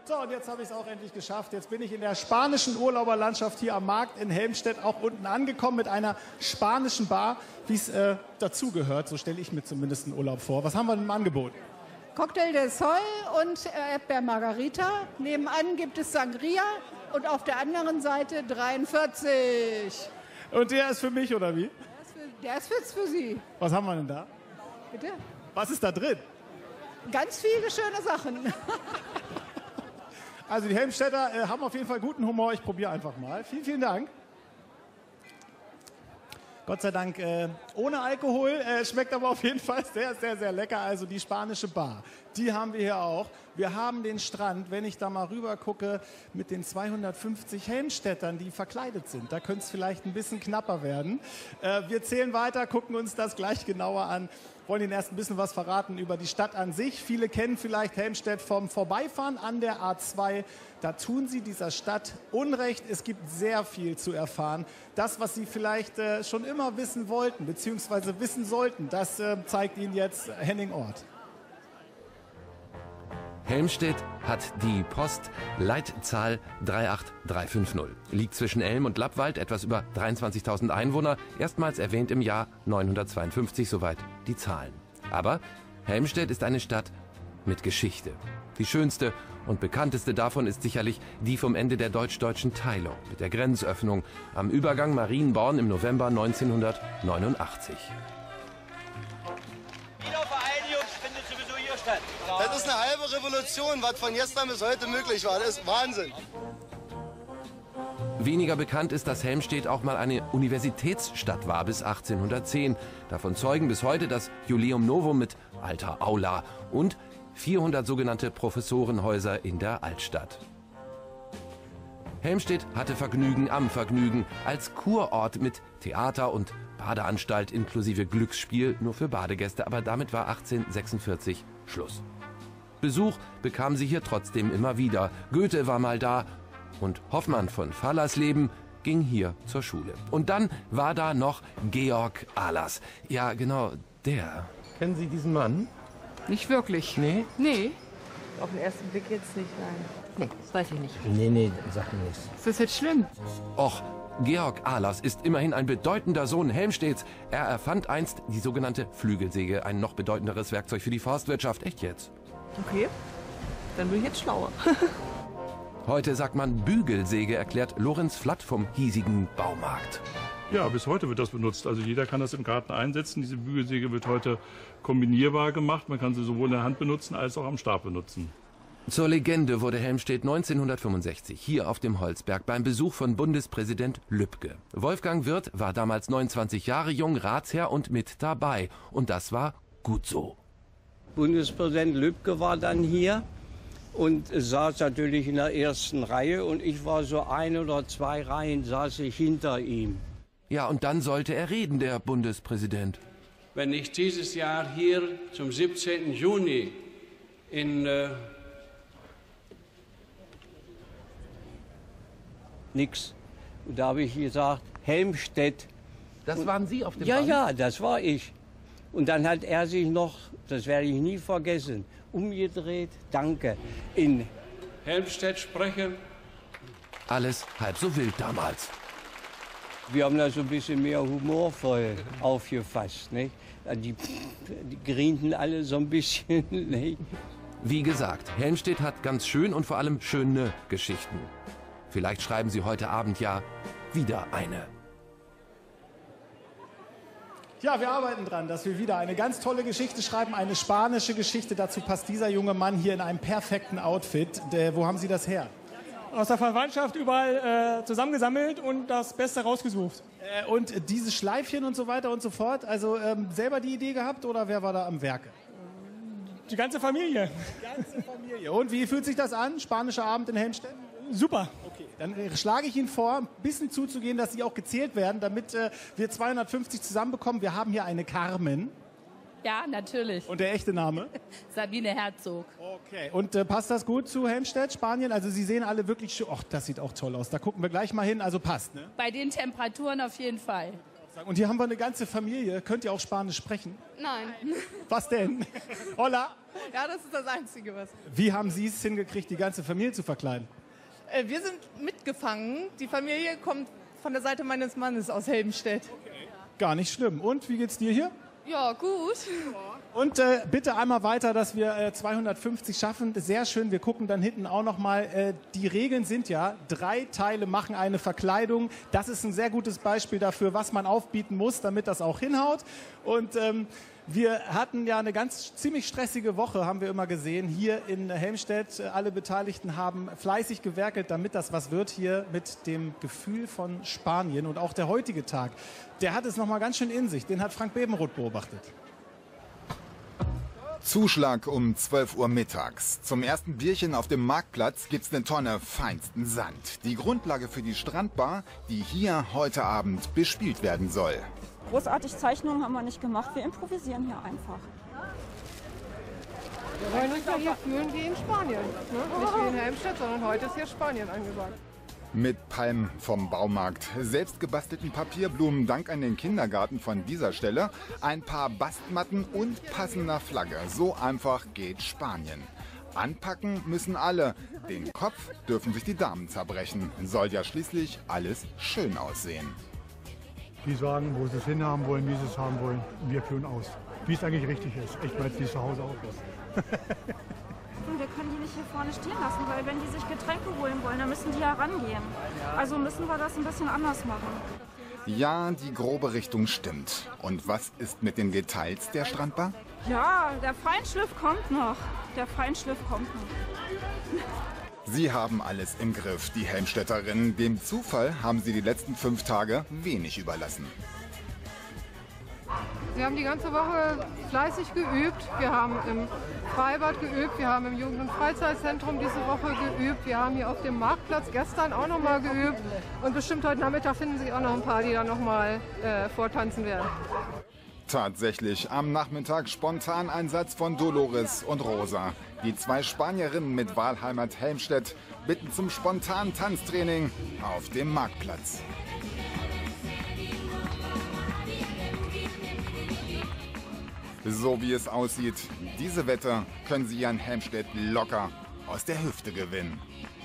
So, und jetzt habe ich es auch endlich geschafft. Jetzt bin ich in der spanischen Urlauberlandschaft hier am Markt in Helmstedt auch unten angekommen mit einer spanischen Bar, wie es dazugehört. So stelle ich mir zumindest einen Urlaub vor. Was haben wir denn im Angebot? Cocktail del Sol und Erdbeer Margarita. Nebenan gibt es Sangria und auf der anderen Seite 43. Und der ist für mich, oder wie? Der ist für Sie. Was haben wir denn da? Bitte? Was ist da drin? Ganz viele schöne Sachen. Also die Helmstedter haben auf jeden Fall guten Humor. Ich probiere einfach mal. Vielen, vielen Dank. Gott sei Dank ohne Alkohol. Schmeckt aber auf jeden Fall sehr, sehr, sehr lecker. Also die spanische Bar, die haben wir hier auch. Wir haben den Strand, wenn ich da mal rüber gucke, mit den 250 Helmstettern, die verkleidet sind. Da könnte es vielleicht ein bisschen knapper werden. Wir zählen weiter, gucken uns das gleich genauer an. Wollen Ihnen erst ein bisschen was verraten über die Stadt an sich. Viele kennen vielleicht Helmstedt vom Vorbeifahren an der A2. Da tun Sie dieser Stadt Unrecht. Es gibt sehr viel zu erfahren. Das, was Sie vielleicht schon immer wissen wollten, beziehungsweise wissen sollten, das zeigt Ihnen jetzt Henning Orth. Helmstedt hat die Postleitzahl 38350. Liegt zwischen Elm und Lappwald, etwas über 23.000 Einwohner, erstmals erwähnt im Jahr 952, soweit die Zahlen. Aber Helmstedt ist eine Stadt mit Geschichte. Die schönste und bekannteste davon ist sicherlich die vom Ende der deutsch-deutschen Teilung mit der Grenzöffnung am Übergang Marienborn im November 1989. Das ist eine halbe Revolution, was von gestern bis heute möglich war. Das ist Wahnsinn. Weniger bekannt ist, dass Helmstedt auch mal eine Universitätsstadt war bis 1810. Davon zeugen bis heute das Julium Novum mit alter Aula und 400 sogenannte Professorenhäuser in der Altstadt. Helmstedt hatte Vergnügen am Vergnügen als Kurort mit Theater und Badeanstalt inklusive Glücksspiel nur für Badegäste, aber damit war 1846 Schluss. Besuch bekam sie hier trotzdem immer wieder. Goethe war mal da und Hoffmann von Fallersleben ging hier zur Schule. Und dann war da noch Georg Ahlers. Ja, genau, der. Kennen Sie diesen Mann? Nicht wirklich. Nee? Nee. Auf den ersten Blick jetzt nicht, nein. Nee, das weiß ich nicht. Nee, sagt mir nichts. Ist das jetzt schlimm? Och, Georg Ahlers ist immerhin ein bedeutender Sohn Helmstedts. Er erfand einst die sogenannte Flügelsäge, ein noch bedeutenderes Werkzeug für die Forstwirtschaft. Echt jetzt? Okay, dann bin ich jetzt schlauer. Heute sagt man Bügelsäge, erklärt Lorenz Flatt vom hiesigen Baumarkt. Ja, bis heute wird das benutzt. Also jeder kann das im Garten einsetzen. Diese Bügelsäge wird heute kombinierbar gemacht. Man kann sie sowohl in der Hand benutzen als auch am Stab benutzen. Zur Legende wurde Helmstedt 1965 hier auf dem Holzberg beim Besuch von Bundespräsident Lübke. Wolfgang Wirth war damals 29 Jahre jung, Ratsherr und mit dabei. Und das war gut so. Bundespräsident Lübke war dann hier und saß natürlich in der ersten Reihe. Und ich war so 1 oder 2 Reihen, saß ich hinter ihm. Ja, und dann sollte er reden, der Bundespräsident. Wenn ich dieses Jahr hier zum 17. Juni in nix. Und da habe ich gesagt, Helmstedt. Das waren Sie auf dem Ja, Band? ja, das war ich. Und dann hat er sich noch, das werde ich nie vergessen, umgedreht, danke, in Helmstedt sprechen. Alles halb so wild damals. Wir haben das so ein bisschen mehr humorvoll aufgefasst. Nicht? Die grinten alle so ein bisschen. Nicht? Wie gesagt, Helmstedt hat ganz schön und vor allem schöne Geschichten. Vielleicht schreiben Sie heute Abend ja wieder eine. Ja, wir arbeiten dran, dass wir wieder eine ganz tolle Geschichte schreiben, eine spanische Geschichte. Dazu passt dieser junge Mann hier in einem perfekten Outfit. Wo haben Sie das her? Aus der Verwandtschaft überall zusammengesammelt und das Beste rausgesucht. Und diese Schleifchen und so weiter und so fort, also selber die Idee gehabt oder wer war da am Werke? Die ganze Familie. Die ganze Familie. Und wie fühlt sich das an, spanischer Abend in Helmstedt? Super. Okay, dann schlage ich Ihnen vor, ein bisschen zuzugehen, dass Sie auch gezählt werden, damit wir 250 zusammenbekommen. Wir haben hier eine Carmen. Ja, natürlich. Und der echte Name? Sabine Herzog. Okay, und passt das gut zu Helmstedt, Spanien? Also Sie sehen alle wirklich schön. Och, das sieht auch toll aus. Da gucken wir gleich mal hin. Also passt, ne? Bei den Temperaturen auf jeden Fall. Und hier haben wir eine ganze Familie. Könnt ihr auch Spanisch sprechen? Nein. Was denn? Hola. Ja, das ist das Einzige, was. Wie haben Sie es hingekriegt, die ganze Familie zu verkleiden? Wir sind mitgefangen. Die Familie kommt von der Seite meines Mannes aus Helmstedt. Gar nicht schlimm. Und wie geht's dir hier? Ja, gut. Und bitte einmal weiter, dass wir 250 schaffen. Sehr schön. Wir gucken dann hinten auch noch mal. Die Regeln sind ja, 3 Teile machen eine Verkleidung. Das ist ein sehr gutes Beispiel dafür, was man aufbieten muss, damit das auch hinhaut. Und wir hatten ja eine ziemlich stressige Woche, haben wir immer gesehen, hier in Helmstedt. Alle Beteiligten haben fleißig gewerkelt, damit das was wird hier mit dem Gefühl von Spanien. Und auch der heutige Tag, der hat es noch mal ganz schön in sich. Den hat Frank Bebenroth beobachtet. Zuschlag um 12 Uhr mittags. Zum ersten Bierchen auf dem Marktplatz gibt's eine Tonne feinsten Sand. Die Grundlage für die Strandbar, die hier heute Abend bespielt werden soll. Großartig Zeichnungen haben wir nicht gemacht, wir improvisieren hier einfach. Wir wollen uns ja hier fühlen wie in Spanien. Ne? Nicht wie in Helmstedt, sondern heute ist hier Spanien angesagt. Mit Palmen vom Baumarkt, selbstgebastelten Papierblumen dank an den Kindergarten von dieser Stelle, ein paar Bastmatten und passender Flagge. So einfach geht Spanien. Anpacken müssen alle. Den Kopf dürfen sich die Damen zerbrechen. Soll ja schließlich alles schön aussehen. Die sagen, wo sie es hinhaben wollen, wie sie es haben wollen. Und wir führen aus. Wie es eigentlich richtig ist. Echt mal, wie es zu Hause auch ist. Wir können die nicht hier vorne stehen lassen, weil wenn die sich Getränke holen wollen, dann müssen die ja rangehen. Also müssen wir das ein bisschen anders machen. Ja, die grobe Richtung stimmt. Und was ist mit den Details der Strandbar? Ja, der Feinschliff kommt noch. Der Feinschliff kommt noch. Sie haben alles im Griff, die Helmstedterinnen. Dem Zufall haben sie die letzten 5 Tage wenig überlassen. Wir haben die ganze Woche fleißig geübt. Wir haben im Freibad geübt, wir haben im Jugend- und Freizeitzentrum diese Woche geübt. Wir haben hier auf dem Marktplatz gestern auch noch mal geübt. Und bestimmt heute Nachmittag finden sich auch noch ein paar, die dann noch mal vortanzen werden. Tatsächlich, am Nachmittag Spontaneinsatz von Dolores und Rosa. Die 2 Spanierinnen mit Wahlheimat Helmstedt bitten zum spontanen Tanztraining auf dem Marktplatz. So wie es aussieht, diese Wette können Sie an Helmstedt locker aus der Hüfte gewinnen.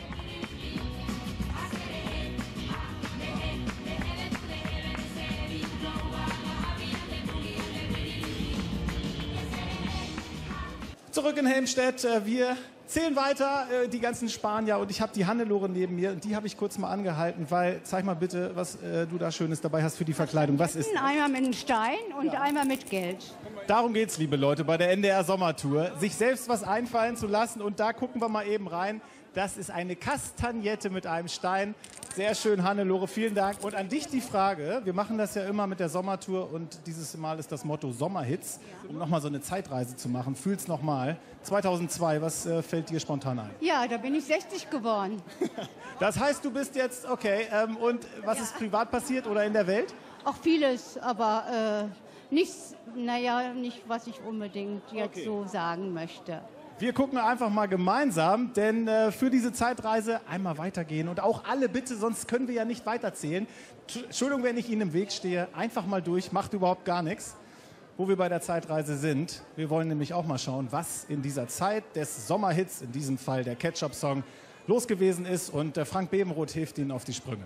Zurück in Helmstedt. Wir zählen weiter, die ganzen Spanier. Und ich habe die Hannelore neben mir. Und die habe ich kurz mal angehalten, weil, zeig mal bitte, was du da Schönes dabei hast für die Verkleidung. Was ist das? Einmal mit einem Stein und einmal mit Geld. Darum geht's, liebe Leute, bei der NDR Sommertour. Sich selbst was einfallen zu lassen. Und da gucken wir mal eben rein. Das ist eine Kastagnette mit einem Stein. Sehr schön, Hannelore, vielen Dank. Und an dich die Frage, wir machen das ja immer mit der Sommertour und dieses Mal ist das Motto Sommerhits, um nochmal so eine Zeitreise zu machen. Fühl's nochmal. 2002, was fällt dir spontan ein? Ja, da bin ich 60 geworden. Das heißt, du bist jetzt, okay, und was ist privat passiert oder in der Welt? Auch vieles, aber nichts, nicht, was ich unbedingt jetzt so sagen möchte. Wir gucken einfach mal gemeinsam, denn für diese Zeitreise einmal weitergehen und auch alle bitte, sonst können wir ja nicht weiterzählen. Entschuldigung, wenn ich Ihnen im Weg stehe, einfach mal durch, macht überhaupt gar nichts, wo wir bei der Zeitreise sind. Wir wollen nämlich auch mal schauen, was in dieser Zeit des Sommerhits, in diesem Fall der Ketchup-Song, los gewesen ist und Frank Bebenroth hilft Ihnen auf die Sprünge.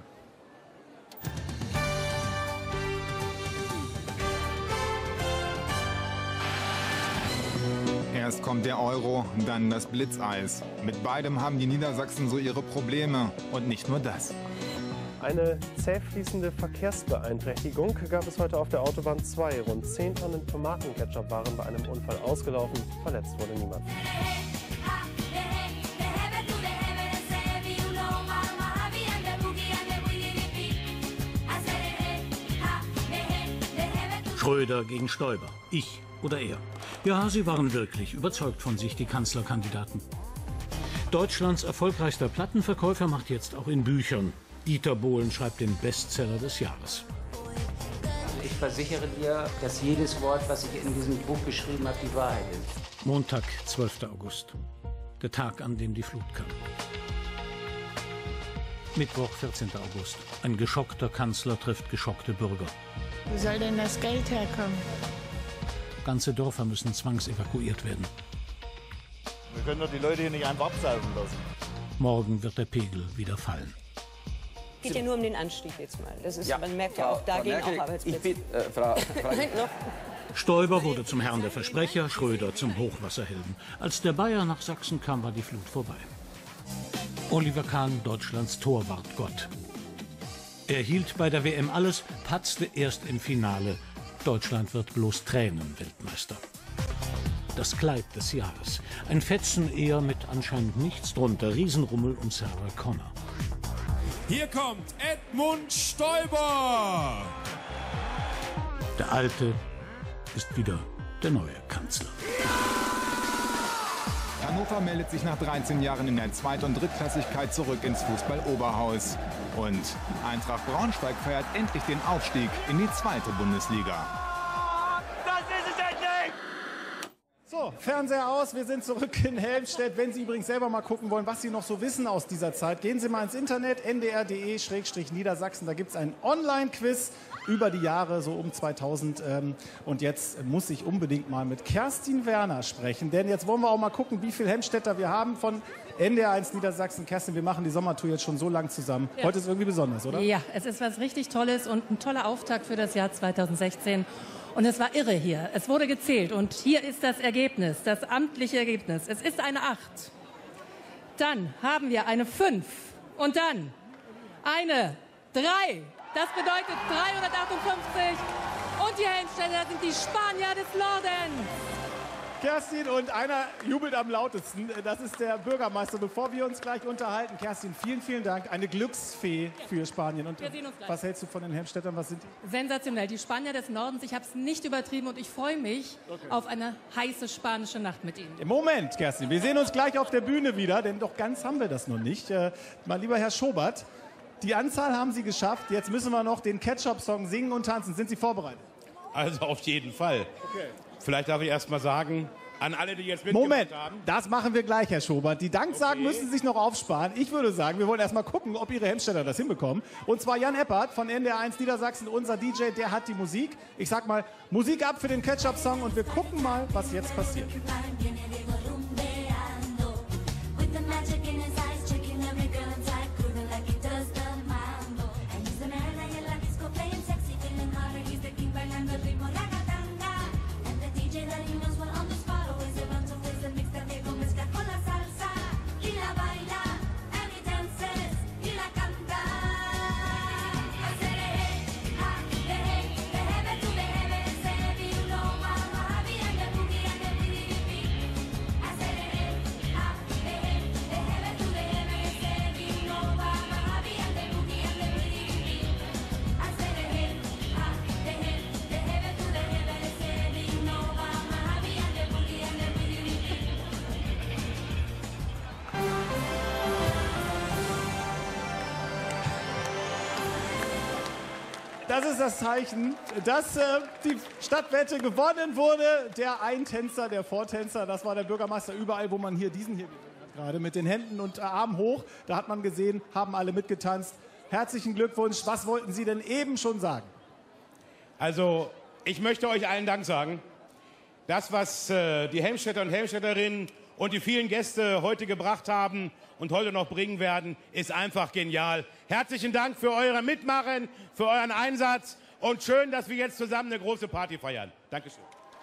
Erst kommt der Euro, dann das Blitzeis. Mit beidem haben die Niedersachsen so ihre Probleme. Und nicht nur das. Eine zäh fließende Verkehrsbeeinträchtigung gab es heute auf der Autobahn 2. Rund 10 Tonnen Tomatenketchup waren bei einem Unfall ausgelaufen. Verletzt wurde niemand. Schröder gegen Stoiber. Ich oder er. Ja, sie waren wirklich überzeugt von sich, die Kanzlerkandidaten. Deutschlands erfolgreichster Plattenverkäufer macht jetzt auch in Büchern. Dieter Bohlen schreibt den Bestseller des Jahres. Ich versichere dir, dass jedes Wort, was ich in diesem Buch geschrieben habe, die Wahrheit ist. Montag, 12. August. Der Tag, an dem die Flut kam. Mittwoch, 14. August. Ein geschockter Kanzler trifft geschockte Bürger. Wo soll denn das Geld herkommen? Ganze Dörfer müssen zwangsevakuiert werden. Wir können doch die Leute hier nicht einfach absaufen lassen. Morgen wird der Pegel wieder fallen. Es geht ja nur um den Anstieg jetzt mal. Das ist, man merkt ja auch, da gehen auch Arbeitsplätze. Stoiber wurde zum Herrn der Versprecher, Schröder zum Hochwasserhelden. Als der Bayer nach Sachsen kam, war die Flut vorbei. Oliver Kahn, Deutschlands Torwartgott. Er hielt bei der WM alles, patzte erst im Finale. Deutschland wird bloß Tränenweltmeister. Das Kleid des Jahres. Ein Fetzen eher mit anscheinend nichts drunter. Riesenrummel um Sarah Connor. Hier kommt Edmund Stoiber. Der Alte ist wieder der neue Kanzler. Hannover meldet sich nach 13 Jahren in der Zweit- und Drittklassigkeit zurück ins Fußball-Oberhaus. Und Eintracht Braunschweig feiert endlich den Aufstieg in die 2. Bundesliga. Das ist es endlich! So, Fernseher aus, wir sind zurück in Helmstedt. Wenn Sie übrigens selber mal gucken wollen, was Sie noch so wissen aus dieser Zeit, gehen Sie mal ins Internet, ndr.de/Niedersachsen. Da gibt es ein Online-Quiz über die Jahre, so um 2000. Und jetzt muss ich unbedingt mal mit Kerstin Werner sprechen, denn jetzt wollen wir auch mal gucken, wie viele Helmstedter wir haben von NDR1 Niedersachsen. Kerstin, wir machen die Sommertour jetzt schon so lang zusammen. Ja. Heute ist irgendwie besonders, oder? Ja, es ist was richtig Tolles und ein toller Auftakt für das Jahr 2016. Und es war irre hier. Es wurde gezählt und hier ist das Ergebnis, das amtliche Ergebnis. Es ist eine 8. Dann haben wir eine 5 und dann eine 3. Das bedeutet 358 und die Helmstedter sind die Spanier des Nordens. Kerstin, und einer jubelt am lautesten. Das ist der Bürgermeister. Bevor wir uns gleich unterhalten, Kerstin, vielen, vielen Dank. Eine Glücksfee für Spanien. Und wir sehen uns gleich. Was hältst du von den Helmstettern? Was sind die? Sensationell. Die Spanier des Nordens. Ich habe es nicht übertrieben und ich freue mich auf eine heiße spanische Nacht mit Ihnen. Moment, Kerstin. Wir sehen uns gleich auf der Bühne wieder, denn doch ganz haben wir das noch nicht. Mein lieber Herr Schobert, die Anzahl haben Sie geschafft. Jetzt müssen wir noch den Ketchup-Song singen und tanzen. Sind Sie vorbereitet? Also auf jeden Fall. Okay. Vielleicht darf ich erst mal sagen, an alle, die jetzt mitgemacht Moment, haben. das machen wir gleich, Herr Schobert. Die Danksagen müssen Sie sich noch aufsparen. Ich würde sagen, wir wollen erst mal gucken, ob Ihre Helmstedter das hinbekommen. Und zwar Jan Eppert von NDR1 Niedersachsen, unser DJ, der hat die Musik. Ich sag mal, Musik ab für den Ketchup-Song und wir gucken mal, was jetzt passiert. Das ist das Zeichen, dass die Stadtwette gewonnen wurde. Der Eintänzer, der Vortänzer, das war der Bürgermeister. Überall, wo man hier diesen hier gesehen hat, gerade mit den Händen und Armen hoch, da hat man gesehen, haben alle mitgetanzt. Herzlichen Glückwunsch. Was wollten Sie denn eben schon sagen? Also, ich möchte euch allen Dank sagen. Das, was die Helmstedter und Helmstedterinnen und die vielen Gäste heute gebracht haben und heute noch bringen werden, ist einfach genial. Herzlichen Dank für euer Mitmachen, für euren Einsatz und schön, dass wir jetzt zusammen eine große Party feiern. Dankeschön.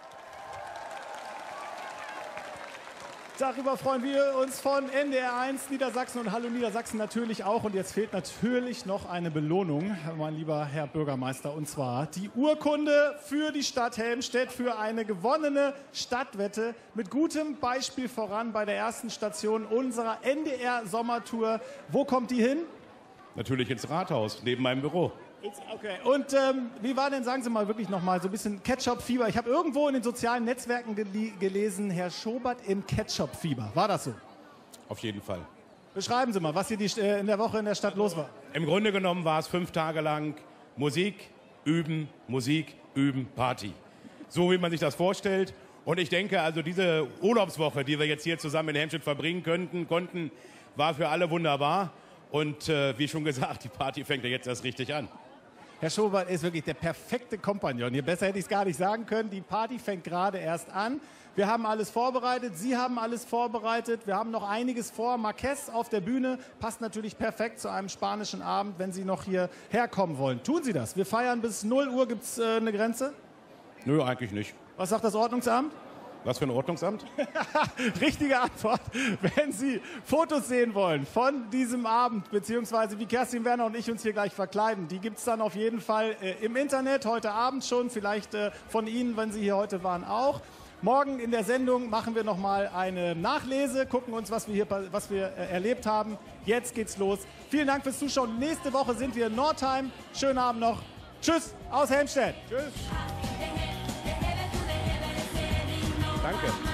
Darüber freuen wir uns von NDR1 Niedersachsen und Hallo Niedersachsen natürlich auch. Und jetzt fehlt natürlich noch eine Belohnung, mein lieber Herr Bürgermeister, und zwar die Urkunde für die Stadt Helmstedt für eine gewonnene Stadtwette mit gutem Beispiel voran bei der ersten Station unserer NDR-Sommertour. Wo kommt die hin? Natürlich ins Rathaus, neben meinem Büro. Okay, und wie war denn, sagen Sie mal wirklich noch mal so ein bisschen Ketchup-Fieber? Ich habe irgendwo in den sozialen Netzwerken gelesen, Herr Schobert im Ketchup-Fieber. War das so? Auf jeden Fall. Beschreiben Sie mal, was hier in der Woche in der Stadt los war. Im Grunde genommen war es 5 Tage lang Musik, üben, Party. So wie man sich das vorstellt. Und ich denke, also diese Urlaubswoche, die wir jetzt hier zusammen in Helmstedt verbringen konnten, war für alle wunderbar. Und wie schon gesagt, die Party fängt ja jetzt erst richtig an. Herr Schobert ist wirklich der perfekte Kompagnon. Hier besser hätte ich es gar nicht sagen können. Die Party fängt gerade erst an. Wir haben alles vorbereitet, Sie haben alles vorbereitet. Wir haben noch einiges vor. Marquez auf der Bühne passt natürlich perfekt zu einem spanischen Abend, wenn Sie noch hierher kommen wollen. Tun Sie das. Wir feiern bis 0 Uhr. Gibt es eine Grenze? Nö, eigentlich nicht. Was sagt das Ordnungsamt? Was für ein Ordnungsamt? Richtige Antwort. Wenn Sie Fotos sehen wollen von diesem Abend, beziehungsweise wie Kerstin Werner und ich uns hier gleich verkleiden, die gibt es dann auf jeden Fall im Internet, heute Abend schon, vielleicht von Ihnen, wenn Sie hier heute waren, auch. Morgen in der Sendung machen wir nochmal eine Nachlese, gucken uns, was wir erlebt haben. Jetzt geht's los. Vielen Dank fürs Zuschauen. Nächste Woche sind wir in Nordheim. Schönen Abend noch. Tschüss aus Helmstedt. Tschüss. Danke.